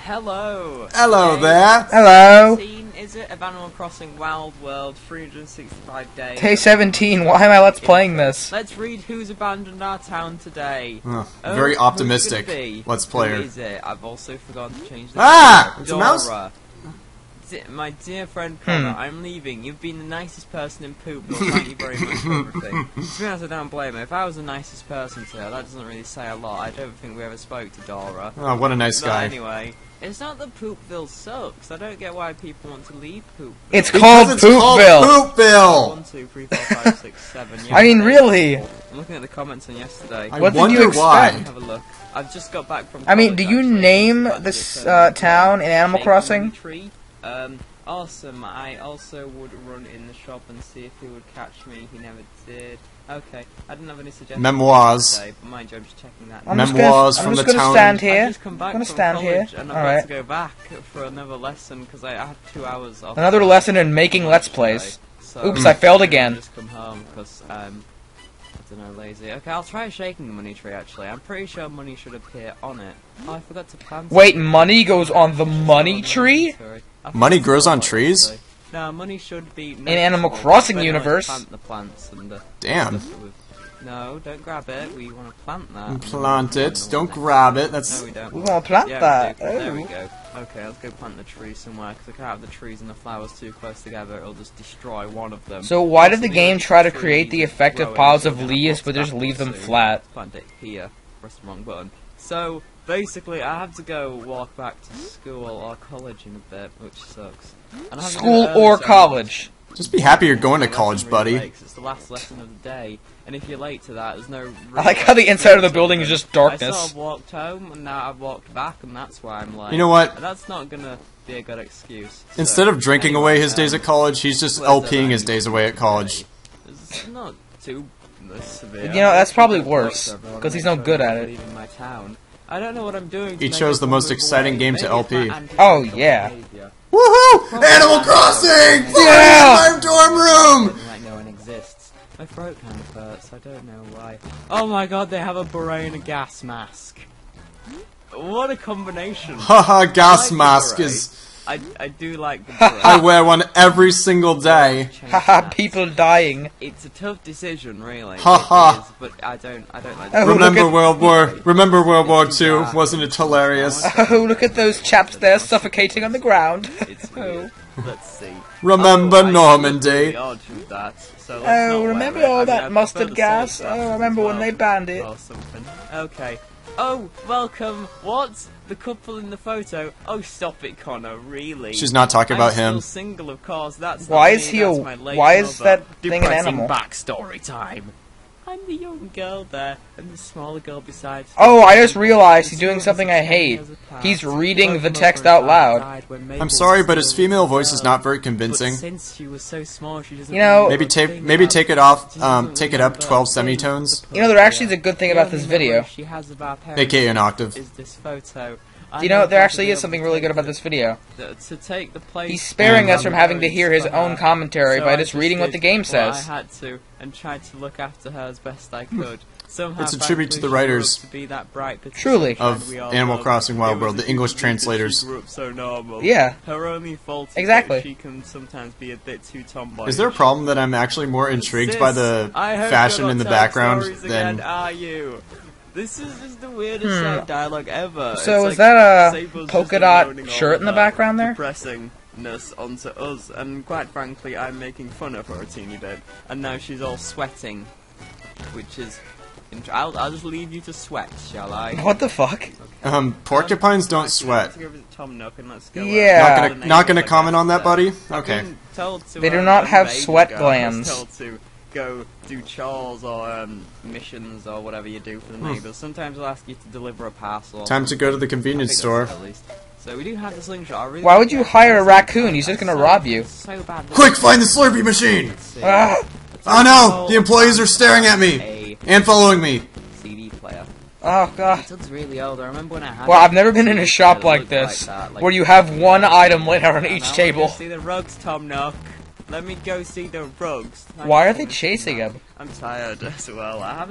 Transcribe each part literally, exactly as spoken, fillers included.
hello. Hello Day there. Hello. seventeen, is it? Of Animal Crossing Wild World, three hundred sixty-five days. Day seventeen, why am I let's playing this? Let's read who's abandoned our town today. Oh, Oh, very who's optimistic. gonna be? Let's Who player. is it? I've also forgotten to change the Ah! name. It's a mouse? Dora. Di- My dear friend Connor, Hmm. I'm leaving. You've been the nicest person in Poop. Well, thank you very much for everything. To be honest, I don't blame her. If I was the nicest person to her, that doesn't really say a lot. I don't think we ever spoke to Dora. Oh, what a nice But guy. anyway, it's not that Poopville sucks. I don't get why people want to leave Poopville. It's Because called it's called Poopville. Poopville. One, two, three, four, five, six, seven. Yeah, I mean, okay. really? I'm looking at the comments on yesterday. I What did wonder you expect? Have a look. I've just got back from. I mean, college, do you actually. name Got to this get, uh, um, town in Animal Shake Crossing? Money Tree. Um, awesome. I also would run in the shop and see if he would catch me. He never did. Okay, I didn't have any suggestions. Memoirs. Today, but mind you, I'm just checking that. I'm now. just Memoirs gonna, from I'm just the gonna town. stand I've here. just come back I'm gonna from stand college here. and I'm All about right. to go back for another lesson because I I have two hours off. Another lesson in making Let's Plays. So, Oops, I failed I'm again. gonna just come home because um, I don't know, lazy. Okay, I'll try shaking the money tree. Actually, I'm pretty sure money should appear on it. Oh, I forgot to plant. Wait, it. money goes on the money tree? Sorry. I Money forgot grows to on plant it, trees? actually. No, money should be In Animal noticeable, Crossing but anyway, universe. Plant the plants and the Damn. stuff that we've- No, don't grab it. We want to plant that. and Plant then- it. Don't grab it. No, That's. we don't. We want to plant Yeah, that. we do. There we Oh. go. Okay, let's go plant the tree somewhere, because I can't have the trees and the flowers too close together, it'll just destroy one of them. So why did the Also, game other try to trees create the effect of grow piles into of a leaves hot but just apple leave them soon. flat? Plant it here. Press the wrong button. So, basically, I have to go walk back to school or college in a bit, which sucks. And I have to do School it early, or so I'm college? Just be happy you're going to the college, lesson really buddy. late, 'cause it's the last lesson of the day, and if you're late to that, there's no. I like how the inside of the building is just I sort darkness. of walked home, and now I've walked back, and that's why I'm like. You know what? That's not gonna be a good excuse. Instead So, of drinking anyway, away his days um, at college, he's just where's LPing the his days away at college. It's not too severe. You know, that's probably I've worse, worked over 'cause he's on no good at it. it. Leaving my town. I don't know what I'm doing. to He make chose it the most move exciting away. game to Maybe L it's P. my antisocial Oh, yeah. behavior. Woohoo! Animal Crossing! Yeah! In my dorm room! Like no one exists. My throat kind of hurts. I don't know why. Oh my god, they have a beret and a gas mask. What a combination. Haha, gas I like the mask beret. is. I, I do like the beret. I wear one every single day. Change Haha, that. people dying. It's a tough decision, really. Ha It ha. is, but I don't. I don't like. Oh, the look Remember at- World War? Remember World War Two? Yeah. Wasn't it hilarious? Oh, look at those chaps there suffocating on the ground. It's weird. Let's see. Remember Oh, I should look Normandy? really odd with that, so let's Oh, not wear remember it. I all mean, that I mustard prefer the gas? salt Oh, glasses remember as when well, they banned it? or something. Okay. Oh, welcome. What? The couple in the photo? Oh, stop it, Connor. Really? She's not talking about I'm him. still single, of course. That's Why not is me, he a- that's my late why is mother. that thing an Depressing animal? backstory time. I'm the young girl there, and the smaller girl beside. Oh, I just realized he's doing something I hate. He's reading the text out loud. I'm sorry, but his female voice is not very convincing. But since she was so small, she doesn't You know- Maybe take maybe take it off. Um, take it up twelve semitones, You know, there actually is a good thing about this video. She has of our parents aka an octave. is this photo. I You know, never there thought actually to be is able something to really take good about the- this video. the- to take the place. He's sparing us of from our having to hear his parents own for her. commentary So by I just reading what did the game what says. I had to, and tried to look after her as best I could. Somehow, It's a tribute to thankfully, the she writers. grew up to be that bright, but Truly. Of we all Animal love. Crossing Wild It World, was the a English good thing that translators. She grew up so normal. Yeah. Her only fault is Exactly. that she can sometimes be a bit too tomboyish. Is there a problem that I'm actually more intrigued Sis, by the I hope fashion you're in the not telling background stories again, than? are you? This is just the weirdest Hmm. side dialogue ever. So It's is like that a Sable's polka just dot unloading all shirt of in the her background there? Depressingness onto us, and quite frankly, I'm making fun of her a teeny bit. And now she's all sweating, which is. int- I'll, I'll just leave you to sweat, shall I? What the fuck? Um, porcupines don't Actually, sweat. Let's go visit Tom Nook and let's go. uh, Yeah. Not the gonna not gonna neighbours, I comment guess, on that, there. buddy. I've Okay. been told to, They do uh, not um, have ages sweat ago, I was glands. told to go do chores or um, missions or whatever you do for the neighbours. Sometimes they'll ask you to deliver a parcel. or Time to go to the something. convenience I think store. that's at least. So we do have the slingshot. I really Why like would you that. hire a That's raccoon? so He's just bad. gonna That's rob so- you. So bad. Quick, find the Slurpee machine! Let's see. Ah. Let's Oh see. no! The employees are staring at me A and following me. C D player. Oh god. It looks really old. I remember when I had. Well, it. I've never been in a shop It like looked this, that, like- where you have one item laid out on And I each wanna table. Go see the rugs, Tom Nook. Let me go see the rugs. Why are they chasing him? I'm tired as well. I haven't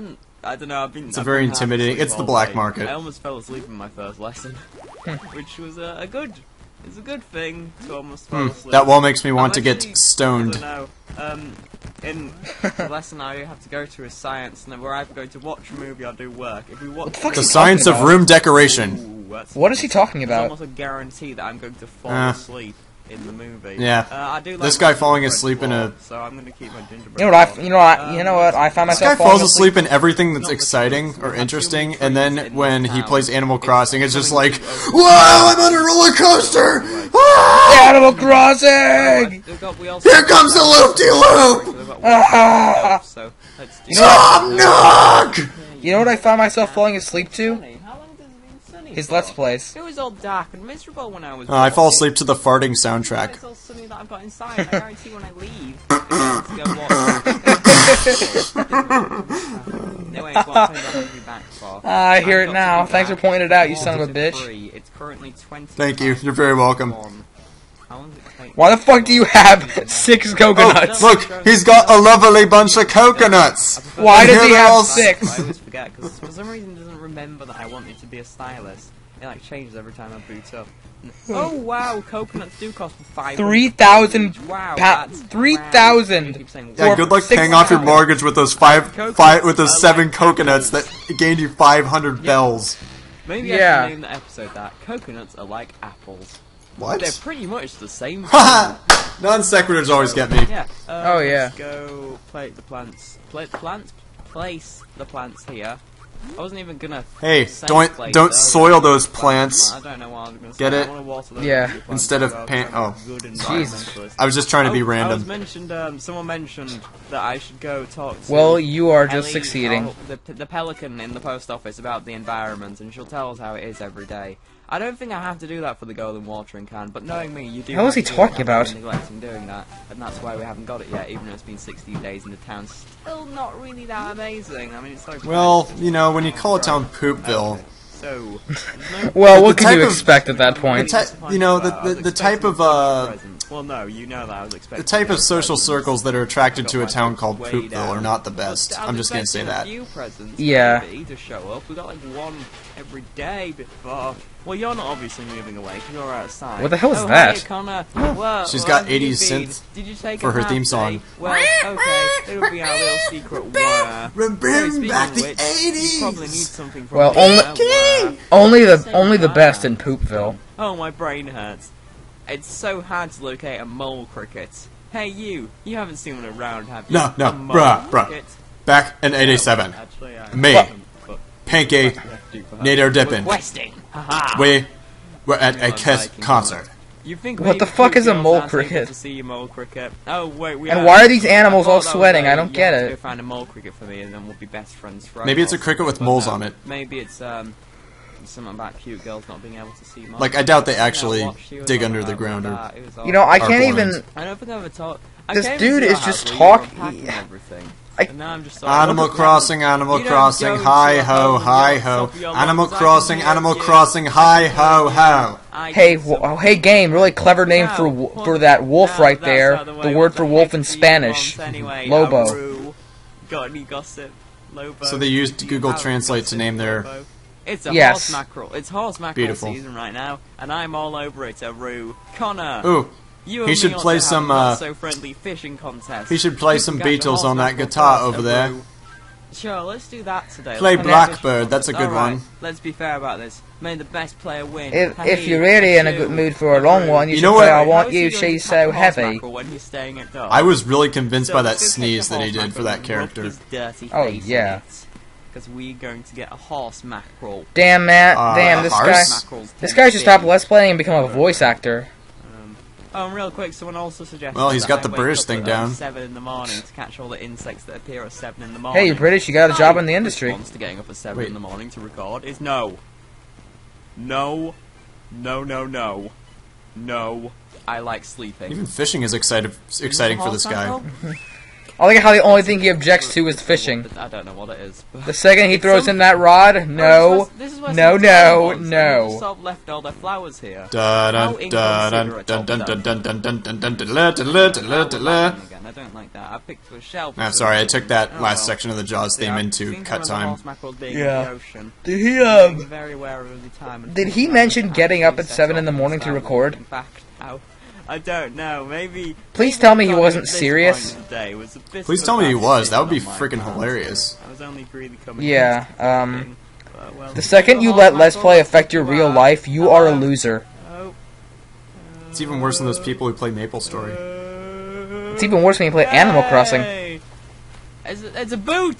I don't know. I've been. It's a I've very been half intimidating- asleep it's the all black day. market. I almost fell asleep in my first lesson, which was a, a good. It's a good thing to almost fall Hmm, asleep. that wall makes me want to I'm get actually- stoned. I don't know. Um, in the lesson I have to go to is science, and we're either going to watch a movie or do work. If we watch the fuck's The he science talking of about? room decoration. Ooh, that's What is he talking It's about? almost a guarantee that I'm going to fall Uh, asleep in the movie. yeah. Uh, I do like This guy my falling gingerbread asleep in floor, a- So I'm going to keep my gingerbread. You know what? I, floor. you know what? Um, You know what? I found This myself guy falling falls asleep in everything that's exciting or interesting, and then when he plays Animal Crossing, it's just like, "Wow, I'm on a roller coaster! Ah! Animal Crossing! We've got- we also- Here comes the loop-de-loop! We've got- Ah! So let's do Tom Nook! You know what I found myself falling asleep to? Sunny. How long does it been sunny His for? Let's Plays. It was all dark and miserable when I was. Uh, I fall watching. asleep to the farting soundtrack. It's all sunny that I've got inside. I guarantee when I leave, I'm going to go watch. No, wait, what time do I have to be back for? Ah, I hear I've it got now. to be Thanks for back pointing it out, you for son of a quarter to bitch. three. It's currently twenty. Thank you. You're very welcome. How long does it take? Why the fuck do you have six Oh, coconuts? look! He's got a lovely bunch of coconuts! Why And does here he they're have all- six? I always forget because for some reason it doesn't remember that I want it to be a stylus. It like changes every time I boot up. Oh wow, coconuts do cost five. Three thousand Wow, pa- that's three wow. thousand. You keep saying, Yeah, Or good luck six paying off your pounds. mortgage with those five, Coconuts five with are those seven like coconuts that apples. gained you five hundred bells. Maybe I Yeah. should name the episode that. Coconuts are like apples. What? They're pretty much the same. Haha! Non sequiturs always get me. Yeah. Uh, Oh, yeah. Let's go plate the plants. Plate the plants. Place the plants here. I wasn't even gonna. Hey, say don't place don't earlier. soil those plants. I don't know what I was gonna Get say. it? I wanna water those Yeah. plants Instead of as well, pan- because I'm a oh. good Jesus. environmentalist. I was just trying to be Oh, I was random. mentioned. Um, someone mentioned that I should go talk to. Well, you are just Ellie, succeeding. oh, the, the pelican in the post office about the environment, and she'll tell us how it is every day. I don't think I have to do that for the golden watering can, but knowing me, you do. How have is he to do it, talking and I've about? been neglecting doing that, and that's why we haven't got it yet, even though it's been sixteen days in the town. Still not really that amazing. I mean, it's like. Well, you know, when you call a town Poopville, So. there's no- Well, The what can type you of- expect at that the point? ty- you know, the, I was the, the type expecting of, to uh, get presents. Well, no, you know that I was expecting. the type to of get social presents. circles that are attracted Got to a my town hopes called way Poopville down. are not the best. But I was I'm just gonna say expecting that. A few presents, Yeah. maybe, to show up. We got like one every day before. Well, you're not obviously moving away because you're outside. What the hell is oh, that? Hey, Connor. Well, She's where got have you eighties been? synth Did you take for a her nap theme today? song. Well, okay, it'll be our little secret wire. Bring Hey, speaking back of the which, eighties! You probably need something from Well, me, only- uh, wire. Only the only the best in Poopville. Oh, my brain hurts. It's so hard to locate a mole cricket. Hey, you. You haven't seen one around, have you? No, no, A mole bruh, bruh. cricket? Back in eighty-seven, Actually, I Me. haven't, but Panky, we have to do for her. Nader Dippin'. Requesting. Haha. We were at a You're Kiss liking concert. You think What the maybe fuck two is a girls mole aren't able cricket? To see your mole cricket. Oh wait, we And are- why are these animals I all thought that was sweating? a- I don't you get have to it. Go find a mole cricket for me, and then we'll be best friends forever. Maybe it's a or cricket with something, moles but no. on it. Maybe it's um something about cute girls not being able to see moles. Like, I doubt they Yeah, actually watched you dig and under all the that ground with or- that. It was You know, I Our can't blind. even. I don't think I've ever talked. I This came dude to your is house just where you talk- were unpacking everything. I- And now I'm just like, Animal look at Crossing, that. Animal You don't Crossing, go to hi your ho, home and hi you're ho. top of your Animal lungs. I can Crossing, hear Animal you. Crossing, hi ho ho. I Hey, can wo- so- oh, hey, game! Really clever name Now, for wo- what- for that wolf now right that's there. out of The way. word What for the wolf heck in do you Spanish. want anyway? Lobo. Aru. Got any gossip? Lobo. So they used Do you Google have Translate to gossip, name their- Lobo? It's a Yes. horse mackerel. It's horse mackerel Beautiful. season right now, and I'm all over it. Aru. Connor. Ooh, You and He me should ought play to have some, a uh, not-so-friendly fishing contest. he should play We some can catch a Beatles on that horse guitar mackerel over first, there. Aru. Sure, let's do that today. Play Let's Blackbird, that's a good Alright, one. let's be fair about this. May the best player win. If, Hey, if you're really in a you, good mood for a long Aru. one, you, You should know play what? I How Want is You, he going to She's catch So a horse Heavy. mackerel when he's staying at dark? I was really convinced So by let's that go catch sneeze a that he horse did for mackerel that and character. rub his dirty Oh, face yeah. Because we're going to get a horse mackerel. Damn, Matt. Uh, Damn, this Harse? guy. Mackerels This tend guy to should stop be- let's playing and become a voice actor. Um, oh, and real quick, someone also suggested. Well, he's that got I the wake British up thing at, down. Uh, seven in the morning to catch all the insects that appear at seven in the morning. Hey, you're British. You got a job in the industry. Response to getting up at seven Wait. in the morning to record is no. No. No. No. No. No. I like sleeping. Even fishing is excited, exciting for this guy. I like how the only thing he objects to is fishing. I don't know what it is. The second he throws in that rod, no, no, no, no. Just sort of left all their flowers here. Da How dun dun inconsiderate dun of dun them. dun dun dun dun dun dun dun dun dun dun dun dun. Again, I don't like that. I picked a shell. I'm sorry, I took that Oh, last well. section of the Jaws theme Yeah, into seems cut when the time. horse mackerel dig Yeah. in the ocean. Did he, Being um... very wary of the time and Did he things mention like getting up at set seven in the off morning to start record? looking back now. I don't know. Maybe. Please maybe tell me he got wasn't at this serious. point in the day was a bit Please of a tell me he bad was. That would be decision on my freaking part. hilarious. I was only really coming. Yeah, into um... thinking, but, well, The second you horse let Let's mackerel, Play let's affect take your you real out. life, you are a Hello? loser. Oh. It's even worse than those people who play Maple Story. It's even worse when you play Animal Crossing. Yay! It's a, it's a boot!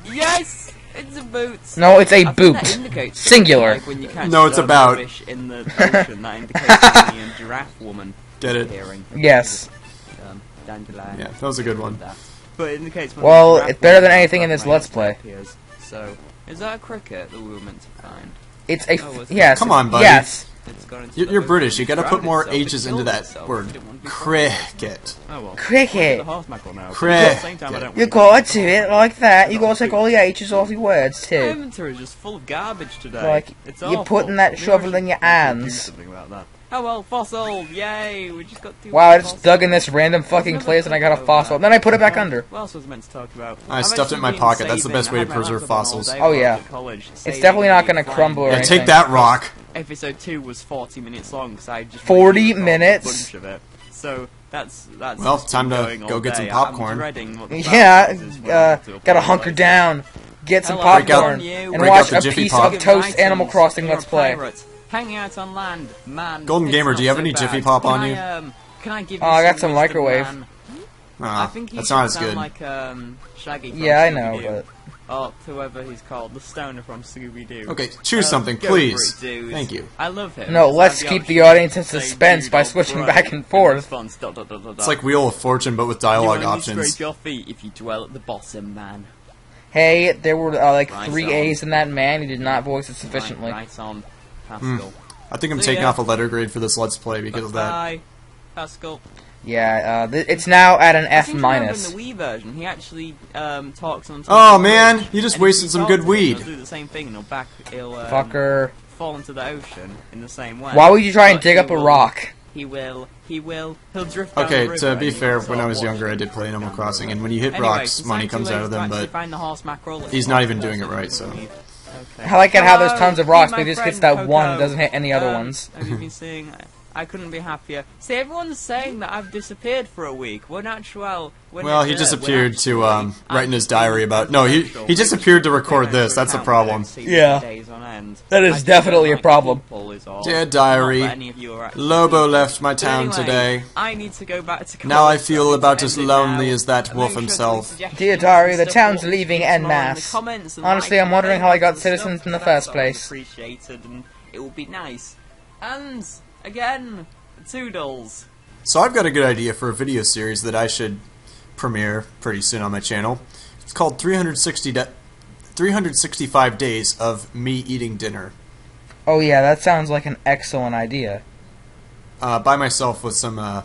Yes! It's a boot! No, it's a I think boot. that indicates Singular. Like when you catch No, it's the about. fish in the ocean, that indicates me and giraffe woman Get it? appearing. Yes. Um, dandelion. Yeah, that was a good one. But it indicates when Well, the giraffe it's better than woman anything in this appears. Let's Play. So, is that a cricket that we were meant to find? It's a... Oh, F it's- yes. Come on, buddy. Yes. It's gone into You're, the you're ocean. British. You gotta It's put more drowned itself. H's It into killed that itself. word. It didn't want to be Cricket. Oh well. Cricket. The horse mackerel now. Cricket. But at the same time, I don't You want gotta do it like that. You gotta take all the H's off your words, My too. inventory is just full of garbage today. Like, it's you're awful. putting that Maybe I shovel should- in your maybe I should do hands. something about that. Oh well, fossil! Yay! We just got two. Wow, I just fossils. dug in this random fucking Never place and I got a thought of fossil. that. Then I put it back Um, under. What else was I meant to talk about? I I've stuffed it in my actually been pocket. That's the saving. best way I to had my preserve laptop on all fossils. day Oh, while I was yeah. at college, It's saving definitely not the gonna flying crumble or Yeah, anything. take that rock. Episode two was forty minutes long, so I just forty recorded minutes? A bunch of it. So that's that's. Well, just time been to going go all get some day. popcorn. I'm dreading what the Yeah, process is when I uh, have to gotta upload hunker it. down, get some Hello, Break out- popcorn, you. and break watch out the a Jiffy piece Pop. of Toast Items. Animal Crossing You're Let's a Play. pirate, hanging out on land, man. Golden it's Gamer, not do you have so any bad. Jiffy Pop on Can you? I, um, can I give Oh, you I got some some wisdom, microwave. man? I Ah, think you that's should not as sound good. like um, Shaggy from Yeah, I know, Scooby-Doo. but... Or whoever he's called, the stoner from Scooby-Doo. Okay, choose Um, something, go please. for it, dude. Thank you. I love him. No, It's let's like keep option the audience in to say, suspense dude, by I'll switching run. back and In forth. response, dot, dot, dot, dot, It's dot. like Wheel of Fortune, but with You dialogue only options. scrape your feet if you dwell at the bottom, man. Hey, there were uh, like Right three on. A's in that man. He did not voice it sufficiently. Right, right on, Pascal. I think I'm See taking ya. off a letter grade for this Let's Play because of that. Bye, Pascal. Yeah, uh, th it's now at an I F seem to remember minus. In the Wii version, he actually um, talks on. Oh, the man, bridge, you just and if wasted you some talk good to him, weed. He'll do the same thing, and he'll back. He'll um, Fucker. fall into the ocean in the same way. Why would you try and But dig he up a will- rock? He will. He will. He'll drift down Okay, the to river be and fair, you'll when sort I of was younger, watch I him did play drift Animal down the Crossing, river. and when you hit Anyway, rocks, it's money not too comes late out of to them, actually but find the horse mackerel. It's he's not not even the doing it person right, so... who leaves. Okay. I like it how there's Hello, tons of rocks, be but my he just gets friend, that one and Coco. doesn't hit any other Um, ones. Have you been seeing? I couldn't be happier. See, everyone's saying that I've disappeared for a week. When actual, when Well, it- he uh, disappeared when to, actually, um, write in his I'm diary about... No, he, social. he disappeared to Maybe record I this, should that's the account problem. that I don't see Yeah. for days on end. That is I just definitely don't a like problem. people is all. Dear Not diary, that any of you are actually Lobo people. left my But town anyway, today. I need to go back to college. Now I so feel need to about end as it lonely now. as that And wolf make sure to leave himself. suggestions Dear and diary, the stuff town's all leaving in en the masse. comments and Honestly, like I'm wondering and how I got stuff, citizens in the and first that's always place. Appreciated, and it will be nice. And again, toodles. So I've got a good idea for a video series that I should premiere pretty soon on my channel. It's called three hundred sixty da- three hundred sixty-five Days of Me Eating Dinner. Oh yeah, that sounds like an excellent idea. Uh, by myself with some uh,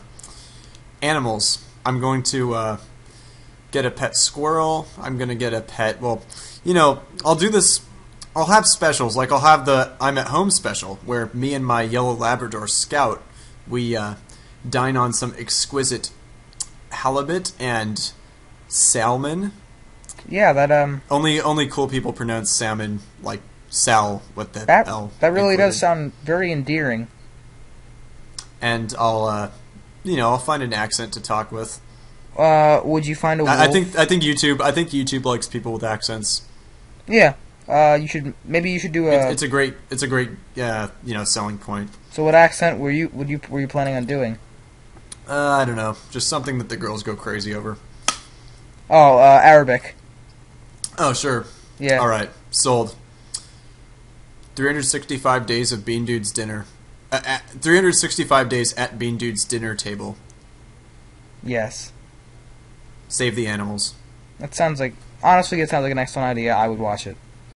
animals. I'm going to uh, get a pet squirrel. I'm going to get a pet... Well, you know, I'll do this... I'll have specials. Like, I'll have the I'm at Home special, where me and my yellow Labrador Scout, we uh, dine on some exquisite halibut and salmon. Yeah, that um, Only only cool people pronounce salmon like Sal with the that L. that really does included. sound very endearing. And I'll, uh, you know, I'll find an accent to talk with. Uh, would you find a wolf? I, I think I think YouTube I think YouTube likes people with accents. Yeah. Uh, you should maybe you should do a. It's, it's a great it's a great uh, you know selling point. So what accent were you would you were you planning on doing? Uh, I don't know, just something that the girls go crazy over. Oh, uh, Arabic. Oh sure. Yeah. All right, sold. three hundred sixty-five days of Bean Dude's dinner. Uh, at, three hundred sixty-five days at Bean Dude's dinner table. Yes. Save the animals. That sounds like honestly, it sounds like an excellent idea. I would watch it.